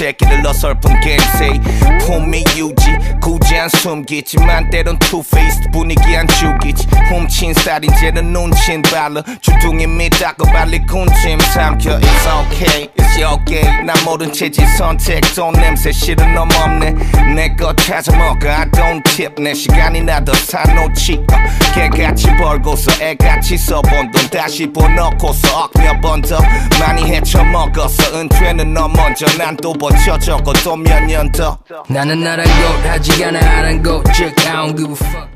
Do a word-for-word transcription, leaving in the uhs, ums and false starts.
새끼들 어설픈 갱세 품위 유지 굳이 안 숨기지만 때론 투페이스 분위기 안 죽이지 훔친 살인죄는 눈친 발로 주둥이 밑다고 빨리 군침 삼켜 It's okay, it's okay 난 모른 채지 선택 돈 냄새 실은 너무 없네 내 거 찾아 먹어 I don't tip 내 시간이나 더 사놓지 개같이 벌고서 애같이 써본 돈 다시 보넣고서 억 몇 번 더 많이 헤쳐먹어서 은퇴는 너 먼저 난 또 버텨 적어도 몇 년 더 나는 아랑곳 하지 않아 아랑곳 즉 I don't give a fuck